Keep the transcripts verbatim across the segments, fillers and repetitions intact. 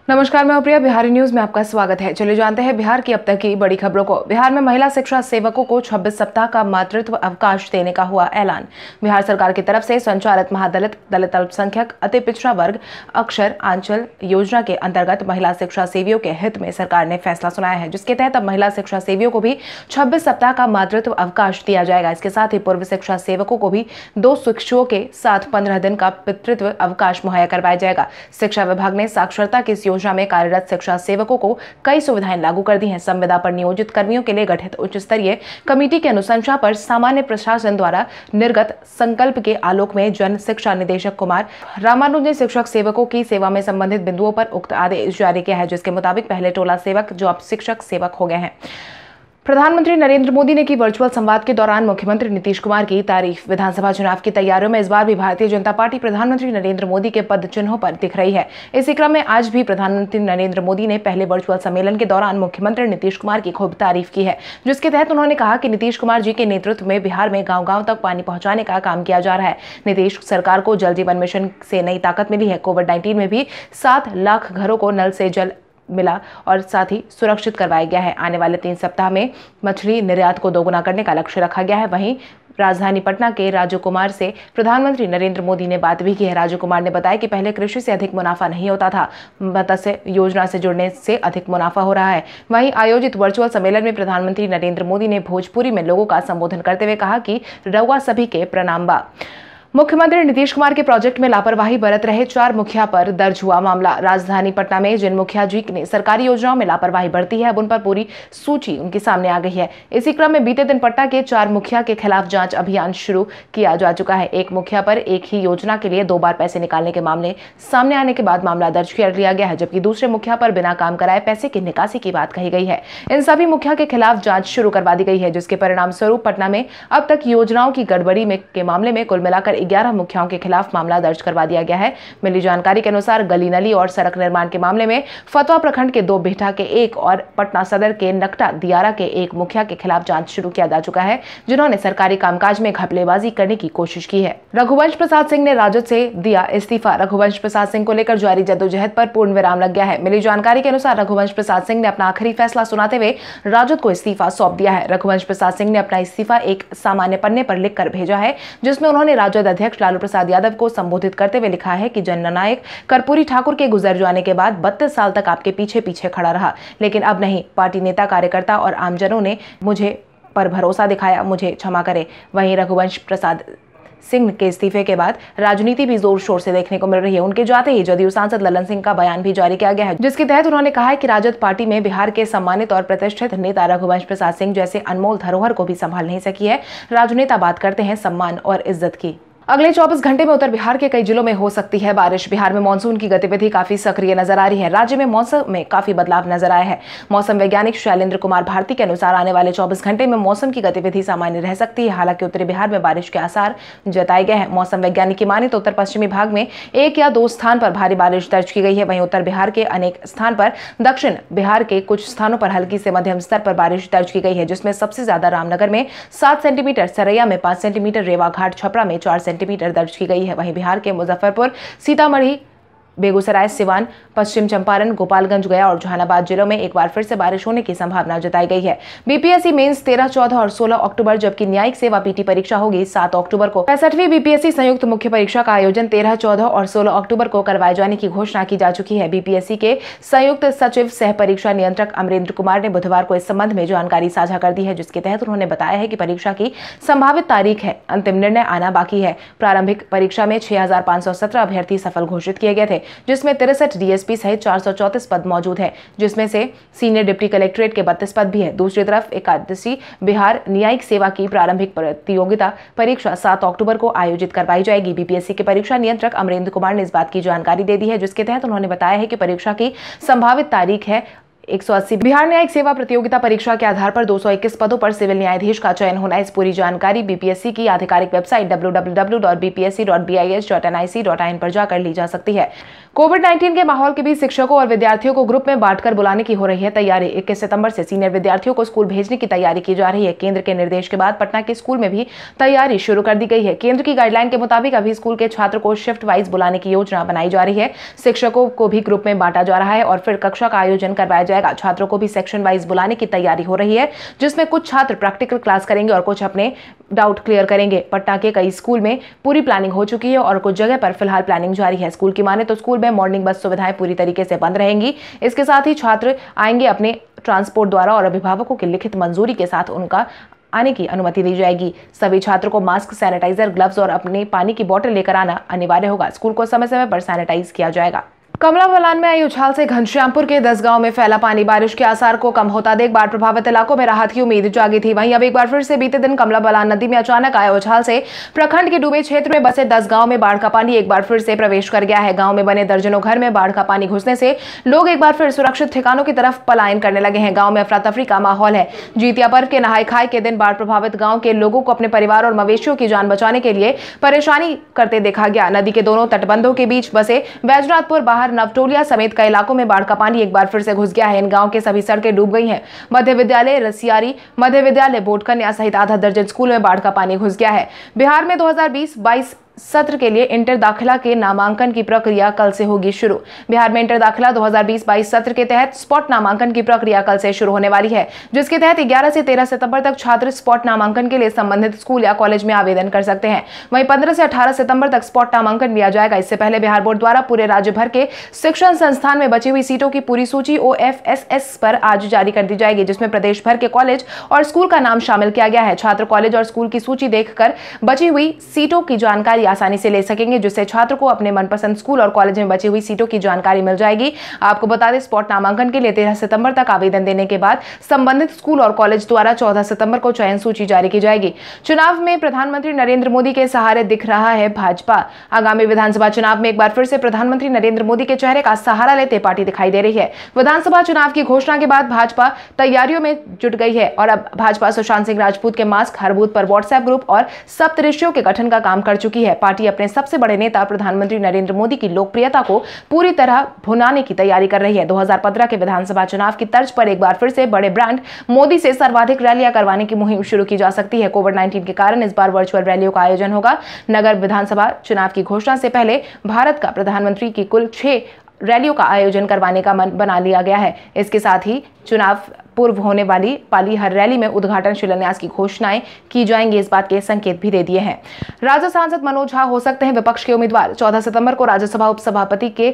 नमस्कार, मैं प्रिया। बिहारी न्यूज में आपका स्वागत है। चलिए जानते हैं बिहार की अब तक की बड़ी खबरों को। बिहार में महिला शिक्षा सेवकों को छब्बीस सप्ताह का मातृत्व अवकाश देने का हुआ ऐलान। बिहार सरकार की तरफ से संचालित महादलित, दलित अल्पसंख्यक, अति पिछड़ा वर्ग, अक्षर आंचल योजना के अंतर्गत महिला शिक्षा सेवियों के हित में सरकार ने फैसला सुनाया है, जिसके तहत अब महिला शिक्षा सेवियों को भी छब्बीस सप्ताह का मातृत्व अवकाश दिया जाएगा। इसके साथ ही पूर्व शिक्षा सेवकों को भी दो शिक्षुओं के साथ पंद्रह दिन का पितृत्व अवकाश मुहैया करवाया जाएगा। शिक्षा विभाग ने साक्षरता की इस योजना में कार्यरत शिक्षा सेवकों को कई सुविधाएं लागू कर दी हैं। संविदा पर नियोजित कर्मियों के लिए गठित उच्च स्तरीय कमेटी की अनुशंसा पर सामान्य प्रशासन द्वारा निर्गत संकल्प के आलोक में जन शिक्षा निदेशक कुमार रामानुज ने शिक्षक सेवकों की सेवा में संबंधित बिंदुओं पर उक्त आदेश जारी किया है, जिसके मुताबिक पहले टोला सेवक जो अब शिक्षक सेवक हो गए हैं। प्रधानमंत्री नरेंद्र मोदी ने की वर्चुअल संवाद के दौरान मुख्यमंत्री नीतीश कुमार की तारीफ। विधानसभा चुनाव की तैयारियों में इस बार भी भारतीय जनता पार्टी प्रधानमंत्री नरेंद्र मोदी के पद चिन्हों पर दिख रही है। इसी क्रम में आज भी प्रधानमंत्री नरेंद्र मोदी ने पहले वर्चुअल सम्मेलन के दौरान मुख्यमंत्री नीतीश कुमार की खूब तारीफ की है, जिसके तहत उन्होंने कहा कि नीतीश कुमार जी के नेतृत्व में बिहार में गाँव गाँव तक पानी पहुंचाने का काम किया जा रहा है। नीतीश सरकार को जल जीवन मिशन से नई ताकत मिली है। कोविड नाइन्टीन में भी सात लाख घरों को नल से जल मिला और साथ ही सुरक्षित करवाया गया है। आने वाले तीन सप्ताह में मछली निर्यात को दोगुना करने का लक्ष्य रखा गया है। वहीं राजधानी पटना के राजू कुमार से प्रधानमंत्री नरेंद्र मोदी ने बात भी की है। राजू कुमार ने बताया कि पहले कृषि से अधिक मुनाफा नहीं होता था, मत्स्य योजना से जुड़ने से अधिक मुनाफा हो रहा है। वहीं आयोजित वर्चुअल सम्मेलन में प्रधानमंत्री नरेंद्र मोदी ने भोजपुरी में लोगों का संबोधन करते हुए कहा कि रउआ सभी के प्रणाम बा। मुख्यमंत्री नीतीश कुमार के प्रोजेक्ट में लापरवाही बरत रहे चार मुखिया पर दर्ज हुआ मामला। राजधानी पटना में जिन मुखिया जी ने सरकारी योजनाओं में लापरवाही बरती है, अब उन पर पूरी सूची उनके सामने आ गई है। इसी क्रम में बीते दिन पटना के चार मुखिया के खिलाफ जांच अभियान शुरू किया जा चुका है। एक मुखिया पर एक ही योजना के लिए दो बार पैसे निकालने के मामले सामने आने के बाद मामला दर्ज कर लिया गया है, जबकि दूसरे मुखिया पर बिना काम कराए पैसे की निकासी की बात कही गई है। इन सभी मुखिया के खिलाफ जांच शुरू करवा दी गई है, जिसके परिणाम स्वरूप पटना में अब तक योजनाओं की गड़बड़ी में के मामले में कुल मिलाकर ग्यारह मुखियाओं के खिलाफ मामला दर्ज करवा दिया गया है। मिली जानकारी के अनुसार गली नली और सड़क निर्माण के मामले में फतवा प्रखंड के दो, बिहटा के एक और पटना सदर के नकटा दियारा के एक मुखिया के खिलाफ जांच शुरू किया जा चुका है, जिन्होंने सरकारी कामकाज में घपलेबाजी करने की कोशिश की है। रघुवंश प्रसाद सिंह ने राजद से दिया इस्तीफा। रघुवंश प्रसाद सिंह को लेकर जारी जद्दोजहद पर पूर्ण विराम लग गया है। मिली जानकारी के अनुसार रघुवंश प्रसाद सिंह ने अपना आखिरी फैसला सुनाते हुए राजद को इस्तीफा सौंप दिया है। रघुवंश प्रसाद सिंह ने अपना इस्तीफा एक सामान्य पन्ने पर लिखकर भेजा है, जिसमें उन्होंने राजद अध्यक्ष लालू प्रसाद यादव को संबोधित करते हुए लिखा है कि जननायक कर्पूरी ठाकुर के गुजर जाने के बाद बत्तीस साल तक आपके पीछे पीछे खड़ा रहा, लेकिन अब नहीं। पार्टी नेता, कार्यकर्ता और आमजनों ने मुझे पर भरोसा दिखाया, मुझे क्षमा करे। वहीं रघुवंश प्रसाद सिंह के इस्तीफे के बाद राजनीति भी जोर शोर से देखने को मिल रही है। उनके जाते ही जदयू सांसद ललन सिंह का बयान भी जारी किया गया है, जिसके तहत उन्होंने कहा है कि राजद पार्टी में बिहार के सम्मानित और प्रतिष्ठित नेता रघुवंश प्रसाद सिंह जैसे अनमोल धरोहर को भी संभाल नहीं सकी है। राजनेता बात करते हैं सम्मान और इज्जत की। अगले चौबीस घंटे में उत्तर बिहार के कई जिलों में हो सकती है बारिश। बिहार में मानसून की गतिविधि काफी सक्रिय नजर आ रही है। राज्य में मौसम में काफी बदलाव नजर आया है। मौसम वैज्ञानिक शैलेंद्र कुमार भारती के अनुसार आने वाले चौबीस घंटे में मौसम की गतिविधि सामान्य रह सकती है। हालांकि उत्तरी बिहार में बारिश के आसार जताए गए हैं। मौसम वैज्ञानिक की माने तो उत्तर पश्चिमी भाग में एक या दो स्थान पर भारी बारिश दर्ज की गई है। वहीं उत्तर बिहार के अनेक स्थान पर, दक्षिण बिहार के कुछ स्थानों पर हल्की से मध्यम स्तर पर बारिश दर्ज की गई है, जिसमें सबसे ज्यादा रामनगर में सात सेंटीमीटर, सरैया में पांच सेंटीमीटर, रेवाघाट छपरा में चार सेंटीमीटर दर्ज की गई है। वहीं बिहार के मुजफ्फरपुर, सीतामढ़ी, बेगूसराय, सिवान, पश्चिम चंपारण, गोपालगंज, गया और जहानाबाद जिलों में एक बार फिर से बारिश होने की संभावना जताई गई है। बीपीएससी मेंस तेरह, चौदह और सोलह अक्टूबर, जबकि न्यायिक सेवा पीटी परीक्षा होगी सात अक्टूबर को। पैंसठवीं बीपीएससी संयुक्त मुख्य परीक्षा का आयोजन तेरह, चौदह और सोलह अक्टूबर को करवाए जाने की घोषणा की जा चुकी है। बीपीएससी के संयुक्त सचिव सह परीक्षा नियंत्रक अमरेंद्र कुमार ने बुधवार को इस संबंध में जानकारी साझा कर दी है, जिसके तहत उन्होंने बताया है कि परीक्षा की संभावित तारीख है, अंतिम निर्णय आना बाकी है। प्रारंभिक परीक्षा में छह हजार पांच सौ सत्रह अभ्यर्थी सफल घोषित किए गए थे, जिसमें तिरसठ डीएसपी सहित चार सौ चौंतीस पद मौजूद हैं, जिसमें से सीनियर डिप्टी कलेक्ट्रेट के बत्तीस पद भी है। दूसरी तरफ एकादशी बिहार न्यायिक सेवा की प्रारंभिक प्रतियोगिता परीक्षा सात अक्टूबर को आयोजित करवाई जाएगी। बीपीएससी के परीक्षा नियंत्रक अमरेंद्र कुमार ने इस बात की जानकारी दे दी है, जिसके तहत उन्होंने बताया है कि परीक्षा की संभावित तारीख है एक सौ अस्सी। बिहार न्यायिक सेवा प्रतियोगिता परीक्षा के आधार पर दो सौ इक्कीस पदों पर सिविल न्यायाधीश का चयन होना है। इस पूरी जानकारी बीपीएससी की आधिकारिक website W W W dot B P S C dot B I S dot N I C dot in पर जाकर ली जा सकती है। कोविड नाइन्टीन के माहौल के बीच शिक्षकों और विद्यार्थियों को ग्रुप में बांटकर बुलाने की हो रही है तैयारी। इक्कीस सितंबर से सीनियर विद्यार्थियों को स्कूल भेजने की तैयारी की जा रही है। केंद्र के निर्देश के बाद पटना के स्कूल में भी तैयारी शुरू कर दी गई है। केंद्र की गाइडलाइन के मुताबिक अभी स्कूल के छात्र को शिफ्ट वाइज बुलाने की योजना बनाई जा रही है। शिक्षकों को भी ग्रुप में बांटा जा रहा है और फिर कक्षा का आयोजन करवाया जाएगा। छात्रों को भी सेक्शन वाइज बुलाने की तैयारी हो रही है, जिसमें कुछ छात्र प्रैक्टिकल क्लास करेंगे और कुछ अपने डाउट क्लियर करेंगे। पटना के कई स्कूल में पूरी प्लानिंग हो चुकी है और कुछ जगह पर फिलहाल प्लानिंग जारी है। स्कूल की माने तो स्कूल में मॉर्निंग बस सुविधाएं पूरी तरीके से बंद रहेंगी। इसके साथ ही छात्र आएंगे अपने ट्रांसपोर्ट द्वारा और अभिभावकों की लिखित मंजूरी के साथ उनका आने की अनुमति दी जाएगी। सभी छात्रों को मास्क, सैनिटाइजर, ग्लव्स और अपने पानी की बोतल लेकर आना अनिवार्य होगा। स्कूल को समय समय पर सैनिटाइज किया जाएगा। कमला बलान में आई उछाल से घनश्यामपुर के दस गांव में फैला पानी। बारिश के आसार को कम होता देख बाढ़ प्रभावित इलाकों में राहत की उम्मीद जागी थी। वहीं अब एक बार फिर से बीते दिन कमला बलान नदी में अचानक आए उछाल से प्रखंड के डूबे क्षेत्र में बसे दस गांव में बाढ़ का पानी एक बार फिर से प्रवेश कर गया है। गांव में बने दर्जनों घर में बाढ़ का पानी घुसने से लोग एक बार फिर सुरक्षित ठिकानों की तरफ पलायन करने लगे हैं। गाँव में अफरा तफरी का माहौल है। जितिया पर्व के नहाय खाए के दिन बाढ़ प्रभावित गाँव के लोगों को अपने परिवार और मवेशियों की जान बचाने के लिए परेशानी करते देखा गया। नदी के दोनों तटबंधों के बीच बसे बैजनाथपुर, बाहर, नवटोलिया समेत कई इलाकों में बाढ़ का पानी एक बार फिर से घुस गया है। इन गांव के सभी सड़कें डूब गई हैं। मध्य विद्यालय रसियारी, मध्य विद्यालय बोटकन्या सहित आधा दर्जन स्कूल में बाढ़ का पानी घुस गया है। बिहार में दो हज़ार बीस बाईस सत्र के लिए इंटर दाखिला के नामांकन की प्रक्रिया कल से होगी शुरू। बिहार में इंटर दाखिला दो हज़ार बीस बाईस सत्र के तहत स्पॉट नामांकन की प्रक्रिया कल से शुरू होने वाली है, जिसके तहत ग्यारह से तेरह सितंबर तक छात्र स्पॉट नामांकन के लिए संबंधित स्कूल या कॉलेज में आवेदन कर सकते हैं। वहीं पंद्रह से अठारह सितंबर तक स्पॉट नामांकन लिया जाएगा। इससे पहले बिहार बोर्ड द्वारा पूरे राज्य भर के शिक्षण संस्थान में बची हुई सीटों की पूरी सूची ओ एफ एस एस पर आज जारी कर दी जाएगी, जिसमें प्रदेश भर के कॉलेज और स्कूल का नाम शामिल किया गया है। छात्र कॉलेज और स्कूल की सूची देखकर बची हुई सीटों की जानकारी आसानी से ले सकेंगे, जिससे छात्र को अपने मनपसंद स्कूल और कॉलेज में बची हुई सीटों की जानकारी मिल जाएगी। आपको बता दें, स्पॉट नामांकन के लिए तेरह सितंबर तक आवेदन देने के बाद संबंधित स्कूल और कॉलेज द्वारा चौदह सितंबर को चयन सूची जारी की जाएगी। चुनाव में प्रधानमंत्री नरेंद्र मोदी के सहारे दिख रहा है भाजपा। आगामी विधानसभा चुनाव में एक बार फिर से प्रधानमंत्री नरेंद्र मोदी के चेहरे का सहारा लेते पार्टी दिखाई दे रही है। विधानसभा चुनाव की घोषणा के बाद भाजपा तैयारियों में जुट गई है और अब भाजपा सुशांत सिंह राजपूत के मास्क, हर बूथ पर व्हाट्सएप ग्रुप और सप्तऋषियों के गठन का काम कर चुकी है। पार्टी अपने सबसे बड़े नेता प्रधानमंत्री नरेंद्र मोदी की लोकप्रियता को पूरी तरह भुनाने की तैयारी कर रही है। दो हज़ार पंद्रह के विधानसभा चुनाव की तर्ज पर एक बार फिर से बड़े ब्रांड मोदी से सर्वाधिक रैलियां करवाने की मुहिम शुरू की जा सकती है। कोविड नाइन्टीन के कारण इस बार वर्चुअल रैलियों का आयोजन होगा। नगर विधानसभा चुनाव की घोषणा से पहले भारत का प्रधानमंत्री की कुल छह रैलियों का आयोजन करवाने का मन बना लिया गया है। इसके साथ ही चुनाव पूर्व होने वाली पाली हर रैली में उद्घाटन, शिलान्यास की घोषणाएं की जाएंगी, इस बात के संकेत भी दे दिए हैं। राज्य सांसद मनोज झा हो सकते हैं विपक्ष के उम्मीदवार। चौदह सितंबर को राज्यसभा उपसभापति के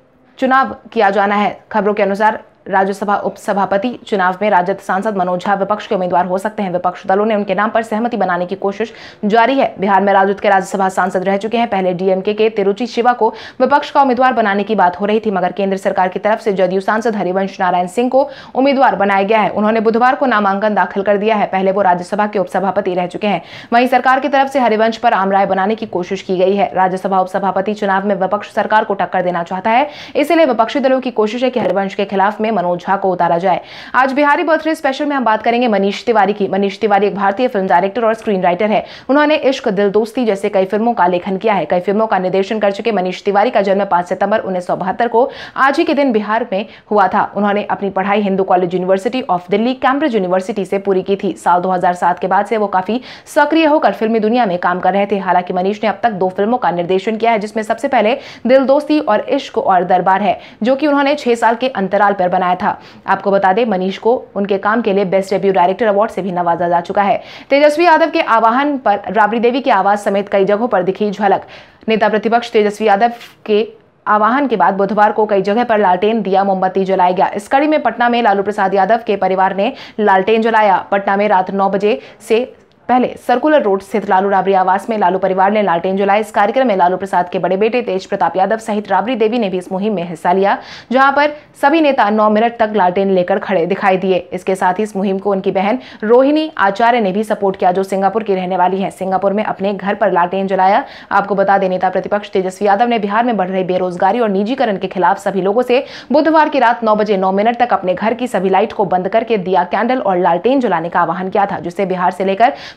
चुनाव किया जाना है। खबरों के अनुसार राज्यसभा उपसभापति चुनाव में राजद सांसद मनोज झा विपक्ष के उम्मीदवार हो सकते हैं। विपक्ष दलों ने उनके नाम पर सहमति बनाने की कोशिश जारी है। बिहार में राजद के राज्यसभा सांसद रह चुके हैं। पहले डीएमके के तिरुचि शिवा को विपक्ष का उम्मीदवार बनाने की बात हो रही थी, मगर केंद्र सरकार की तरफ से जदयू सांसद हरिवंश नारायण सिंह को उम्मीदवार बनाया गया है। उन्होंने बुधवार को नामांकन दाखिल कर दिया है। पहले वो राज्यसभा के उपसभापति रह चुके हैं। वहीं सरकार की तरफ से हरिवंश पर आम राय बनाने की कोशिश की गई है। राज्यसभा उपसभापति चुनाव में विपक्ष सरकार को टक्कर देना चाहता है, इसलिए विपक्षी दलों की कोशिश है कि हरिवंश के खिलाफ में मनोज झा को उतारा जाए। आज बिहारी बर्थडे स्पेशल में हम बात करेंगे मनीष तिवारी की। मनीष तिवारी एक भारतीय फिल्म डायरेक्टर और स्क्रीन राइटर है। उन्होंने इश्क, दिल दोस्ती जैसे कई फिल्मों का लेखन किया है। कई फिल्मों का निर्देशन कर चुके मनीष तिवारी का जन्म पांच सितंबर उन्नीस सौ बहत्तर को आज ही के दिन बिहार में हुआ था। उन्होंने अपनी पढ़ाई Hindu College University of Delhi, Cambridge University से पूरी की थी। साल दो हज़ार सात के बाद से वो काफी सक्रिय होकर फिल्मी दुनिया में काम कर रहे थे। हालांकि मनीष ने अब तक दो फिल्मों का निर्देशन किया है, जिसमें सबसे पहले दिल दोस्ती और इश्क और दरबार है, जो कि उन्होंने छह साल के अंतराल पर बनाया था। आपको बता दें, मनीष को उनके काम के लिए बेस्ट डेब्यू डायरेक्टर अवार्ड से भी नवाजा जा चुका है। तेजस्वी यादव के आह्वान पर राबड़ी देवी की आवाज समेत कई जगहों पर दिखी झलक। नेता प्रतिपक्ष तेजस्वी यादव के आह्वान के बाद बुधवार को कई जगह पर लालटेन, दिया, मोमबत्ती जलाया गया। इस कड़ी में पटना में लालू प्रसाद यादव के परिवार ने लालटेन जलाया। पटना में रात नौ बजे से पहले सर्कुलर रोड स्थित लालू राबड़ी आवास में लालू परिवार ने लालटेन जलाए। इस कार्यक्रम में लालू प्रसाद के बड़े बेटे तेज प्रताप यादव सहित राबड़ी देवी ने भी इस मुहिम में हिस्सा लिया, जहां पर सभी नेता नौ मिनट तक लालटेन लेकर खड़े दिखाई दिए। इसके साथ ही इस मुहिम को उनकी बहन रोहिणी आचार्य ने भी सपोर्ट किया, जो सिंगापुर की रहने वाली है। सिंगापुर में अपने घर पर लालटेन जलाया। आपको बता दें, नेता प्रतिपक्ष तेजस्वी यादव ने बिहार में बढ़ रही बेरोजगारी और निजीकरण के खिलाफ सभी लोगों से बुधवार की रात नौ बजे नौ मिनट तक अपने घर की सभी लाइट को बंद करके दिया, कैंडल और लालटेन जलाने का आह्वान किया था, जिससे बिहार से लेकर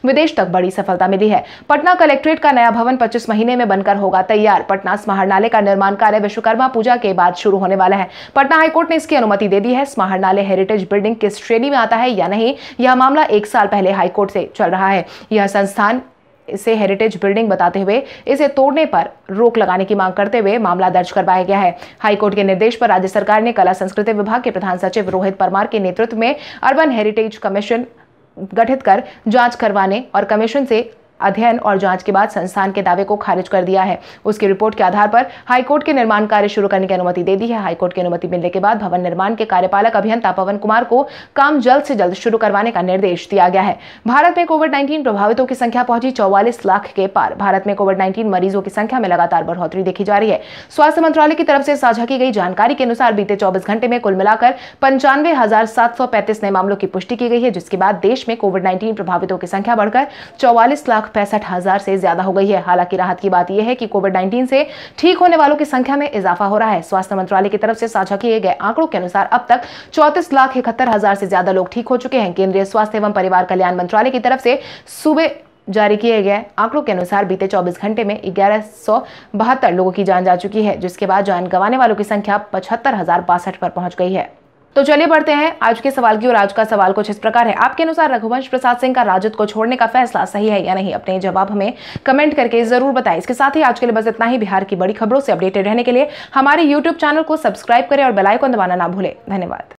विदेश तक बड़ी सफलता मिली है। पटना कलेक्ट्रेट का नया भवन पच्चीस महीने में बनकर होगा तैयार। पटना समाहरणालय का निर्माण कार्य विश्वकर्मा पूजा के बाद शुरू होने वाला है। पटना हाईकोर्ट ने इसकी अनुमति दे दी है। समाहरणालय हेरिटेज बिल्डिंग किस श्रेणी में आता है या नहीं, यह मामला एक साल पहले हाईकोर्ट से चल रहा है। यह संस्थान इसे हेरिटेज बिल्डिंग बताते हुए इसे तोड़ने पर रोक लगाने की मांग करते हुए मामला दर्ज करवाया गया है। हाईकोर्ट के निर्देश पर राज्य सरकार ने कला संस्कृति विभाग के प्रधान सचिव रोहित परमार के नेतृत्व में अर्बन हेरिटेज कमीशन गठित कर जांच करवाने और कमीशन से अध्ययन और जांच के बाद संस्थान के दावे को खारिज कर दिया है। उसकी रिपोर्ट के आधार पर हाईकोर्ट के निर्माण कार्य शुरू करने की अनुमति दे दी है। हाईकोर्ट की अनुमति मिलने के बाद भवन निर्माण के कार्यपालक अभियंता पवन कुमार को काम जल्द से जल्द शुरू करवाने का निर्देश दिया गया है। भारत में कोविड नाइन्टीन प्रभावितों की संख्या पहुंची चौवालीस लाख के पार। भारत में कोविड नाइन्टीन मरीजों की संख्या में लगातार बढ़ोतरी देखी जा रही है। स्वास्थ्य मंत्रालय की तरफ से साझा की गई जानकारी के अनुसार बीते चौबीस घंटे में कुल मिलाकर पंचानवे हजार सात सौ पैंतीस नए मामलों की पुष्टि की गई है, जिसके बाद देश में कोविड नाइन्टीन प्रभावितों की संख्या बढ़कर चौवालीस लाख पैंसठ हजार से ज्यादा हो गई है। हालांकि राहत की बात यह है कि कोविड नाइन्टीन से ठीक होने वालों की संख्या में इजाफा हो रहा है। स्वास्थ्य मंत्रालय की तरफ से साझा किए गए आंकड़ों के अनुसार अब तक चौंतीस लाख इकहत्तर हजार से ज्यादा लोग ठीक हो चुके हैं। केंद्रीय स्वास्थ्य एवं परिवार कल्याण मंत्रालय की तरफ से सुबह जारी किए गए आंकड़ों के अनुसार बीते चौबीस घंटे में ग्यारह सौ बहत्तर लोगों की जान जा चुकी है, जिसके बाद जान गंवाने वालों की संख्या पचहत्तर हजार बासठ पर पहुंच गई है। तो चलिए बढ़ते हैं आज के सवाल की ओर। आज का सवाल कुछ इस प्रकार है। आपके अनुसार रघुवंश प्रसाद सिंह का राजद को छोड़ने का फैसला सही है या नहीं? अपने जवाब हमें कमेंट करके जरूर बताएं। इसके साथ ही आज के लिए बस इतना ही। बिहार की बड़ी खबरों से अपडेटेड रहने के लिए हमारे यूट्यूब चैनल को सब्सक्राइब करें और बेल आइकन दबाना ना भूलें। धन्यवाद।